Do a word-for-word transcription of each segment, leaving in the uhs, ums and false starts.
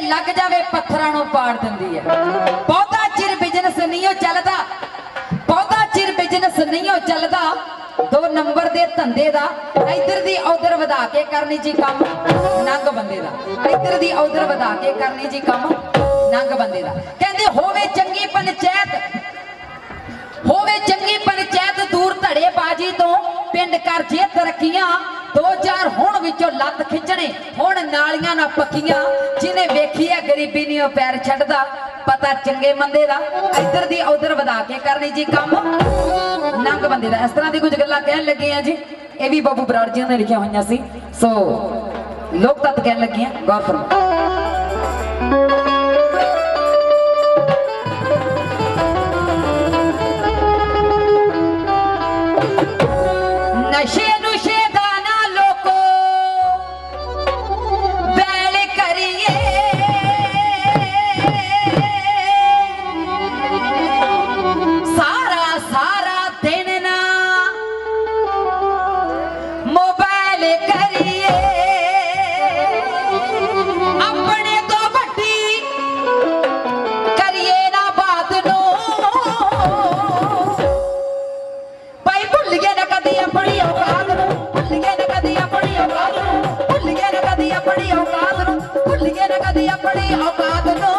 लग जावे पत्थरां नूं पाड़ दिंदी है। बहुता चिर बिजनेस नहीं चलदा, बहुता चिर बिजनेस नहीं चलदा, दो नंबर दे धंधे दा इधर दी उधर वधा के करनी जी काम नंग बंदे दा, इधर दी उधर वधा के करनी जी काम नंग बंदे दा। कहंदे होवे चंगी पंचायत, होवे चंगी पंचायत दूर धड़े बाजी तो पिंड कर जे तरक्कियां, दो चार हुण विचों लत्त खिंचणे हुण नालियां ना पक्कियां, जिन्हें वेखी है गरीबी नहीं वो पैर छड्डदा, पता चंगे बंदे दा इधर दी उधर वधा के करनी जी काम नंग बंदे दा। इस तरह की कुछ गल्लां कहन लगे हैं जी, ये भी बाबू बराड़ जी ने लिखिया हुई सी। सो लोक तत्त कहन लगे हैं, गौर फरमाओ। नशे नुशे दाना लोको बैल करिए, सारा सारा दिन ना मोबाइल करिए, अपने तो बड़ी करिए ना बात नो, भाई भुल गए ना कदी अपनी औकात नूं, भुल गए ना कदी अपनी औकात नूं, भुल गए ना कदी अपनी औकात नूं, भुल गए ना कदी अपनी औकात नूं।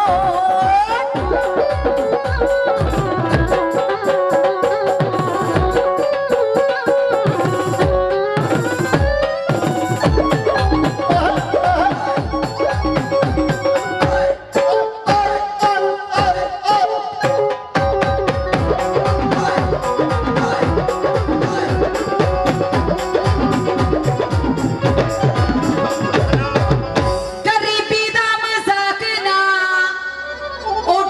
गरीबी दा मजाक ना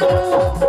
ਨੂੰ